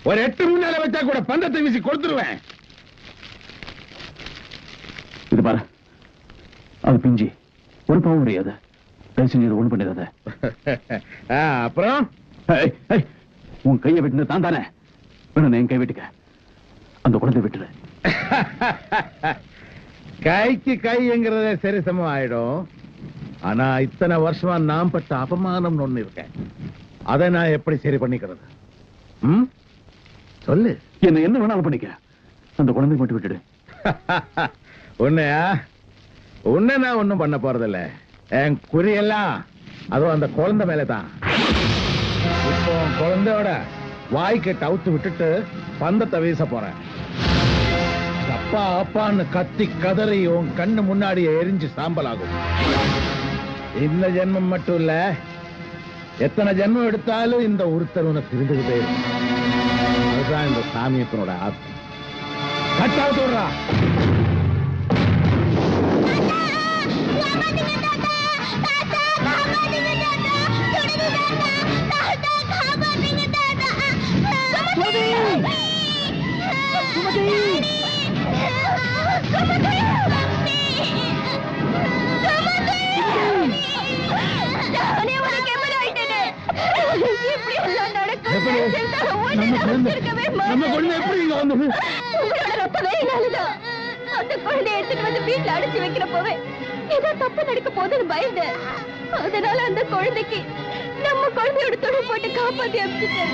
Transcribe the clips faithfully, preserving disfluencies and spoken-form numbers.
ஒரு எட்டு முன்னால வச்சா கூட பந்தத்தை வீசி கொடுத்துருவேன். இது பாரு, அது பிஞ்சி ஒரு பாவம் முடியாது. பேசி ஒண்ணு பண்ணிடாத. அப்புறம் உன் கையை விட்டு தான் தானே வேணும். என் கை விட்டுக்க, அந்த குழந்தை விட்டுரு. கைக்கு கைங்கிறத சரி சமம் ஆயிடும். ஆனா இத்தனை வருஷமா நான் பட்ட அபமானம் ஒண்ணு இருக்கேன். அதை நான் எப்படி சரி பண்ணிக்கிறது? ம் சொல்லு. என்ன என்ன வேணாலும் பண்ணிக்க, அந்த குழந்தை மட்டும் விட்டுடு. உன்னையா? உன்னை நான் ஒண்ணும் பண்ண போறதில்ல. என் குறியெல்லாம் அதுவும் அந்த குழந்தை மேலதான். இப்போ குழந்தையோட வாய்க்கு டவுத்து விட்டுட்டு பந்தத்தை வீச போறேன். அப்பா அப்பான்னு கத்தி கதறி உன் கண்ணு முன்னாடி எரிஞ்சு சாம்பல் ஆகும். இந்த ஜென்மம் மட்டும் இல்ல, எத்தனை ஜென்மம் எடுத்தாலும் இந்த உறுத்தல் உனக்கு இருந்துகிட்டே இருக்கும். அதுதான் இந்த சாமியப்பனோட ஆசை. கட்டாவது விடுறா. நம்ம குழந்தை எப்படி இங்க வந்தது? உங்களோட ரத்தமே என்னாலதான். அந்த குழந்தைய எடுத்துட்டு வந்து வீட்டுல அடைச்சு வைக்கிறப்பவே ஏதோ தப்பு நடக்க போதுன்னு பயந்தேன். அதனால அந்த குழந்தைக்கு நம்ம குழந்தையோட தொழில் போட்டு காப்பாத்தி அனுப்பிச்சிட்டேன்.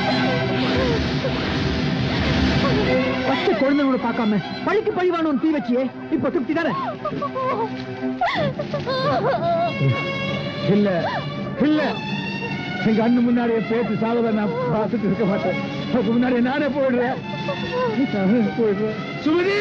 பச்சை குழந்தையோட பார்க்காம பழிக்கு பழிவான தீ வச்சியே இப்ப திருப்தி தானே? இல்ல இல்ல, எங்க அண்ணு முன்னாடியே பேச்சு சாவத நான் பார்த்துட்டு இருக்க மாட்டேன். அதுக்கு முன்னாடி நானே போயிடுறேன் போயிடுறேன் சுமதி.